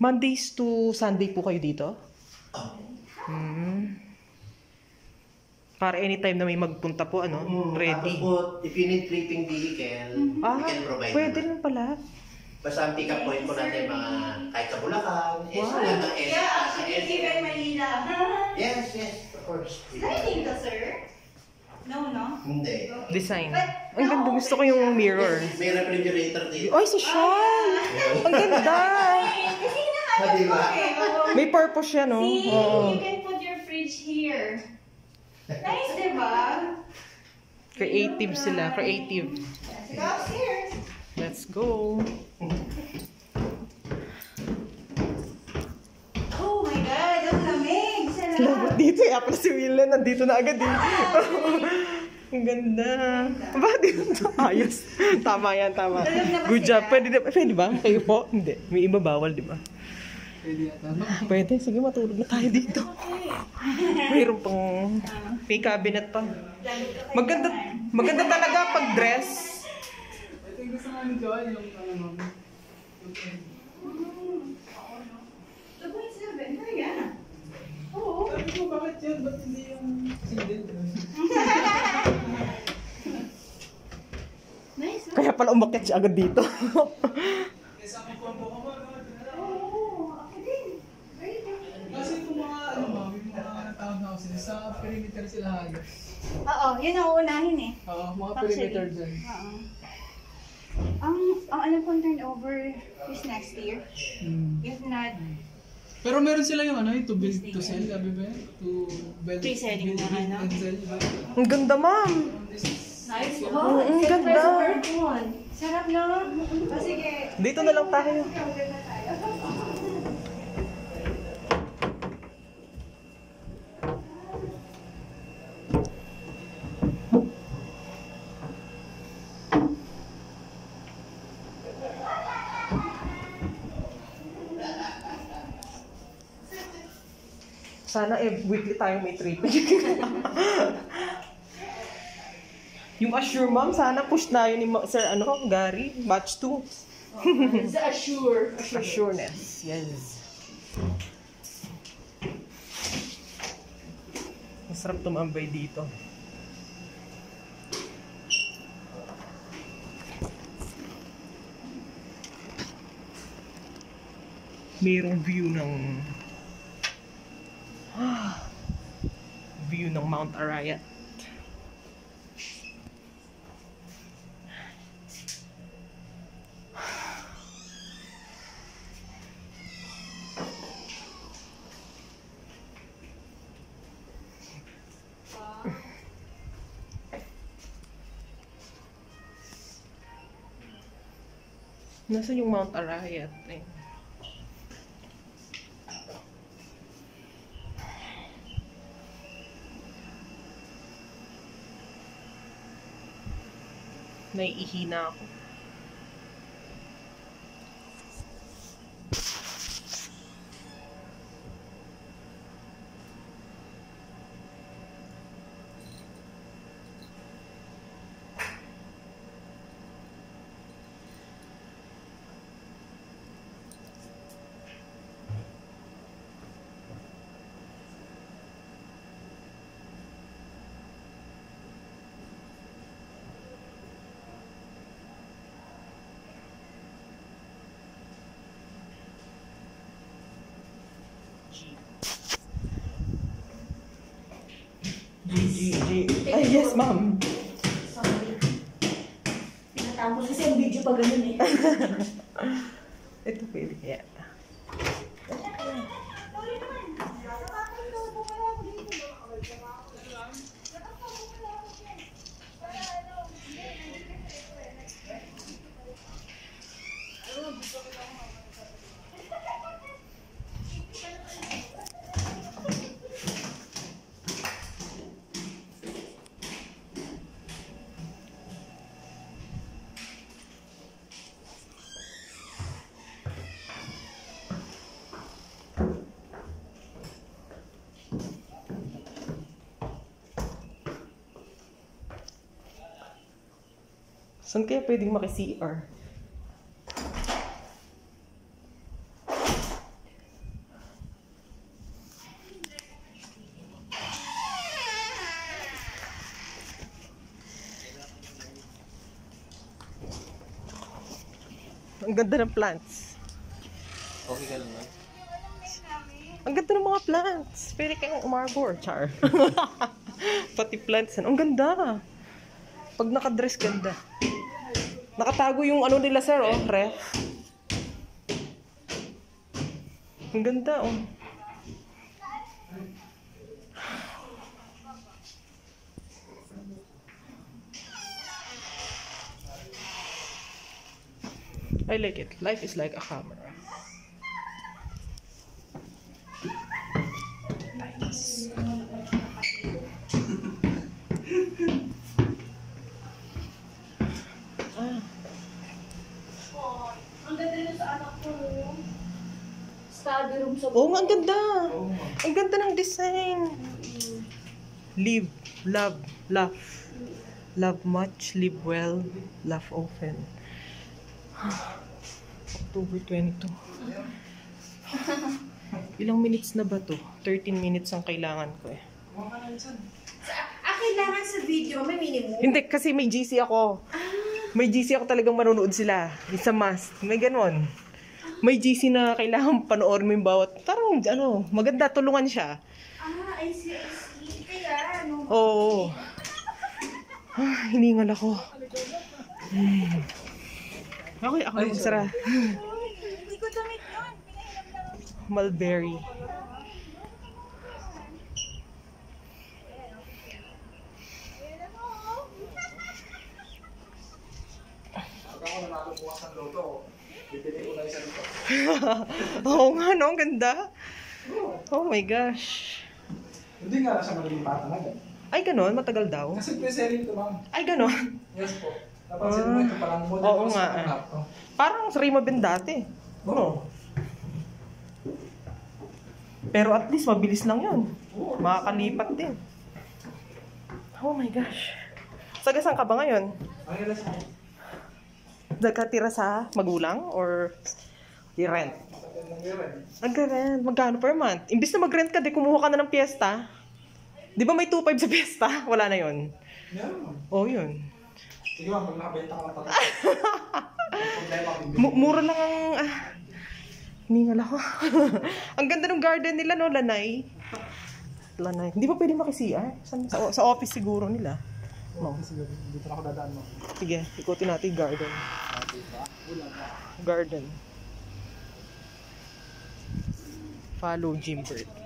Mondays to Sunday po kayo dito? Oh. Para anytime na may magpunta po, ano? Tapos Ready. po, if you need sleeping vehicle, we can provide. Pwede rin pala. Basta ang pick-up point po natin mga kahit sa Bulacan, Even Manila. Yes, of course. Sliding to, sir? No. Hindi. Design. Ang ganda. Gusto ko yung mirror. May refrigerator dito. Ay, social! Ang ganda! Di ba? May purpose siya, no? See, Oo. you can put your fridge here. Nice, diba? Creative sila. Creative. Let's go upstairs. Let's go. Oh my God, ang lamig. Labot dito. Kaya pala si Willen. Nandito na agad eh. Ang ganda. Ba, dito? Ayos. Tama yan, tama. Good job. Pwede ba? Kayo po? Hindi. May iba bawal, di ba? Pwede yata. Pwede. Sige, matulog na tayo dito. Mayroon pang... May cabinet pa. Maganda talaga pag dress. Ito yung gusto nga ni Joel, yung ano ma'am. Yung 2.7, kaya. Oo. sabi ko, bakit yan? Ba't hindi yung single? Nice. Kaya pala umakyat siya agad dito. Kesa ako po ka ba? Oo, ako din. Very good. Kasi kung mga ano ma'am, yung mga townhouses, sa perimeter sila halos. Oo, yun ang uunahin eh. Oo, mga Actually. perimeter dyan. Oo. Ang ano pong turnover is next year. If not, Pero meron sila yung ano, yung to build to sell, sabi ba yan? To build, Pre-selling na ano? and sell, ba? Ang ganda, ma'am. nice. Oo, ang ganda. Sarap no? O sige. Dito na lang tayo. Order na tayo. Sana weekly tayong may trip. Yung Assure, ma'am, sana push na yun ni Sir Gary, batch 2. It's Assure. Assureness, yes. Masarap tumambay dito. Mayroong view ng Mount Arayat. Nasaan yung Mount Arayat? Eh? Naiihina ako. Ay, yes, ma'am. Sorry. Pinatapos kasi ang video pa ganun eh. Ito pwede kaya. Saan kaya pwedeng maki-CR? Ang ganda ng plants. Okay ka lang ba? Ang ganda ng mga plants. Pwede kayong umarbor, char. Pati plants. Ang ganda. Pag nakadress, ganda. Nakatago yung ano nila, sir, oh, ref. Ang ganda, oh. I like it. Life is like a camera. Nice. Ang ganda na sa anak ko. Study room sa Oo nga, ang ganda. Ang ganda ng design. Live, love, laugh. Love much, live well, laugh often. October 22. Ilang minutes na ba to? 13 minutes ang kailangan ko eh. kailangan sa video, may minimum. Hindi, kasi may GC ako. May GC ako talagang manonood sila. It's a must. May ganon. May GC na kailangan panoorin mo yung bawat. Tarong, ano, maganda, tulungan siya. I see. Kaya, ano. Oo. Hiningal ako. Okay, ako yung sara. Hindi ko damit yun. Mulberry. Oo nga, no? Ang ganda. Oh my gosh. Hindi nga lang siya malilipatan agad. Ay, ganon? Matagal daw? Kasi pre-selling ito, ma'am. Ay, ganon? Yes po. Napansin mo ito parang model Oo ko nga, sa eh. laptop. Parang sa Rimabin dati. Oo. Pero at least mabilis lang yun. Makakalipat din. Oh my gosh. Saan ka ba ngayon? Ang ilas mo. Nagkatira sa magulang or i-rent? Nag-rent. Magkano per month? Imbis na mag-rent ka, di kumuha ka na ng piyesta. Di ba may 2.5 sa piyesta? Wala na yun. Meron, ma'am. Oh, yun. Sige, ma'am, pag nakabenta ka ng tatlo. Problema ko. Mura lang ang... hiningal ako. Ang ganda ng garden nila, no? Lanay. Lanay. Hindi ba pwede makisiya? Sa office siguro nila. No. Sige, dito na ako dadaan mo. Sige, ikutin natin yung garden. Garden. Follow Jimbert.